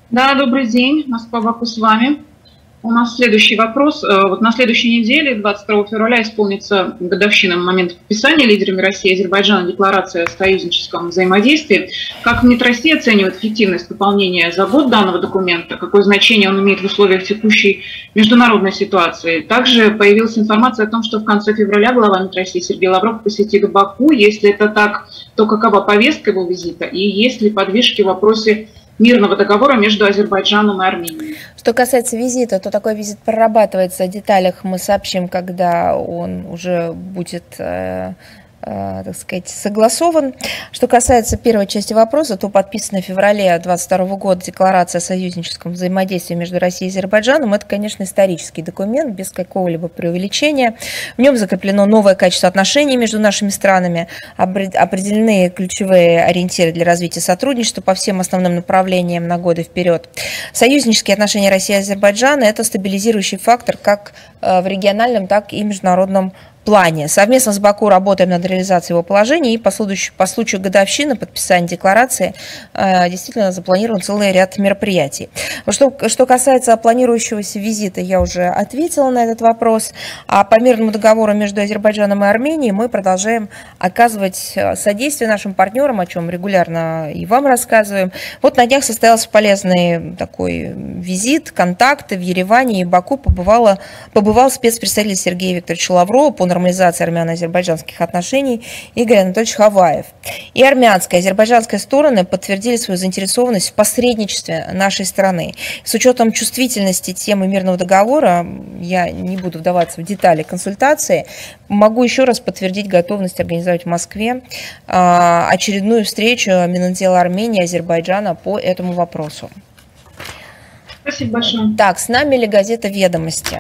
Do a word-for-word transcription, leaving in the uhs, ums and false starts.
Да, добрый день, Москва, Баку с вами. У нас следующий вопрос. Э, Вот на следующей неделе, двадцать второго февраля, исполнится годовщина момента подписания лидерами России и Азербайджана декларации о союзническом взаимодействии. Как МИД России оценивает эффективность выполнения забот данного документа? Какое значение он имеет в условиях текущей международной ситуации? Также появилась информация о том, что в конце февраля глава МИД России Сергей Лавров посетит Баку. Если это так, то какова повестка его визита? И есть ли подвижки в вопросе мирного договора между Азербайджаном и Арменией? Что касается визита, то такой визит прорабатывается. О деталях мы сообщим, когда он уже будет, э, э, так сказать, согласован. Что касается первой части вопроса, то подписанная в феврале двадцать второго года декларация о союзническом взаимодействии между Россией и Азербайджаном, это, конечно, исторический документ, без какого-либо преувеличения. В нем закреплено новое качество отношений между нашими странами, определены ключевые ориентиры для развития сотрудничества по всем основным направлениям на годы вперед. Союзнические отношения России и Азербайджана – это стабилизирующий фактор как в региональном, так и международном плане. Совместно с Баку работаем над реализацией его положений, и по случаю, по случаю годовщины подписания декларации э, действительно запланирован целый ряд мероприятий. Что, что касается планирующегося визита, я уже ответила на этот вопрос. А по мирному договору между Азербайджаном и Арменией мы продолжаем оказывать содействие нашим партнерам, о чем регулярно и вам рассказываем. Вот на днях состоялся полезный такой визит, контакты в Ереване и Баку побывала, побывал спецпредставитель Сергея Викторовича Лаврова по нормализации армяно-азербайджанских отношений Игорь Анатольевич Хаваев. И армянская, и азербайджанская стороны подтвердили свою заинтересованность в посредничестве нашей страны. С учетом чувствительности темы мирного договора, я не буду вдаваться в детали консультации, могу еще раз подтвердить готовность организовать в Москве очередную встречу Минотдела Армении и Азербайджана по этому вопросу. Спасибо большое. Так, с нами ли газета «Ведомости»?